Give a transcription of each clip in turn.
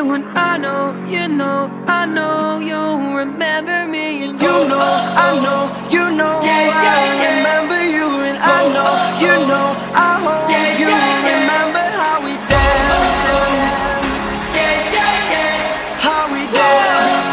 and I know, you know, I know you remember me, and you know, I know, you know, I remember you, and I know, you know, I hope you remember how we danced, how we danced.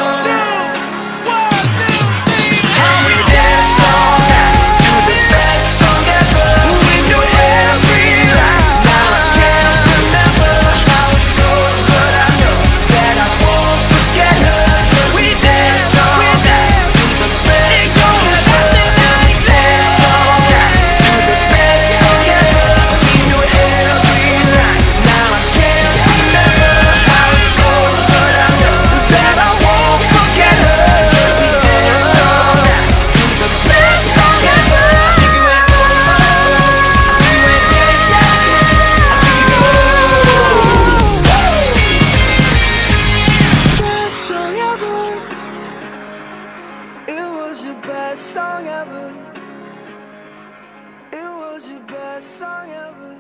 How we danced all night to the best song ever. We knew every line. Now I can't remember how it goes, but I know that I won't forget her. 'Cause we danced all night to the best song ever. We danced all night to the best song ever. We knew every line. Now I can't remember how it goes, but I know that I won't forget her. 'Cause we danced all night to the best song ever. I think you went oh, I think you went yeah, I think you best song ever. It was your best song ever. It was your best song ever.